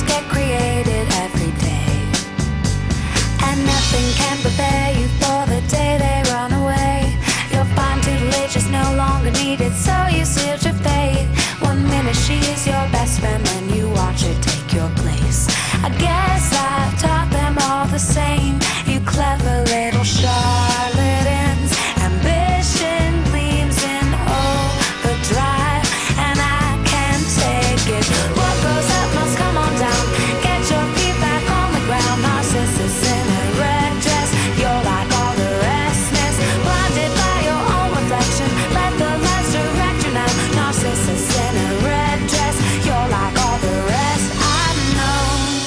get created every day, and nothing can prepare you for the day they run away. You'll find tutelage is no longer needed, so you sealed your fate. 1 minute she is your best friend, then you watch her take your place. I guess I've taught them all the same. You clever little charlatans. Ambition gleams in overdrive, and I can't take it. What goes up must come on down. Get your feet back on the ground. Narcissus in a red dress, you're like all the rest. Miss, blinded by your own reflection. Let the lights direct you now. Narcissus in a red dress, you're like all the rest. I know.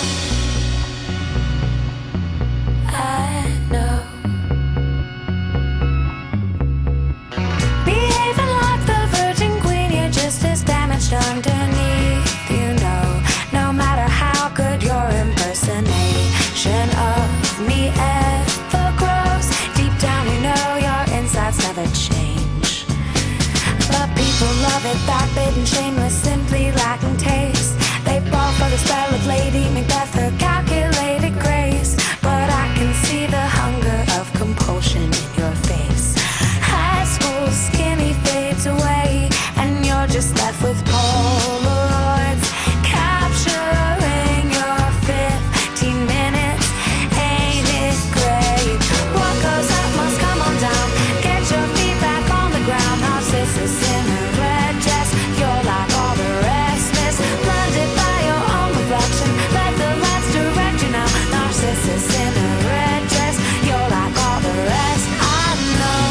Behaving like the Virgin Queen, you're just as damaged underneath. You know, no matter how good your impersonation of me ever grows, deep down you know your insides never change. But people love it, vapid and shameless, simply lacking taste. They fall for the spell of Lady Macbeth, her calculated grace. But I can see the hunger of compulsion in your face. High school skinny fades away, and you're just left with Polaroids capturing your 15 minutes. Ain't it great? What goes up must come on down. Get your feet back on the ground. Narcissus in a red dress, you're like all the rest. Miss, blinded by your own reflection. Let the lights direct you now. Narcissus in a red dress, you're like all the rest. I know.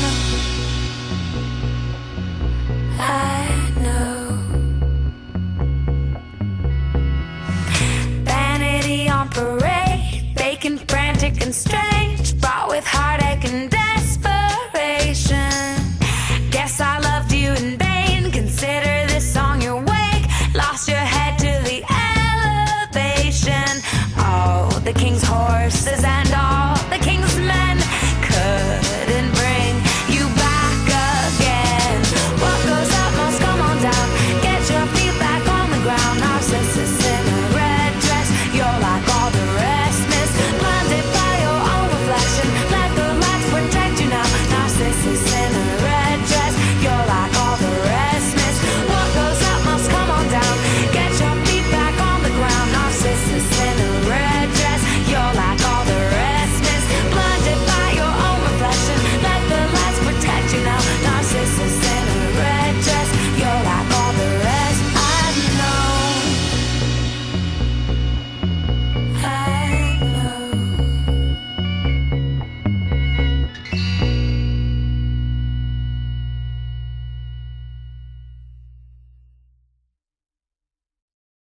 Vanity on parade, bacon frantic and strange, fraught with heartache and desperation. Guess I loved you in vain. Consider this song your wake. Lost your head to the elevation. Oh, the king's horses and all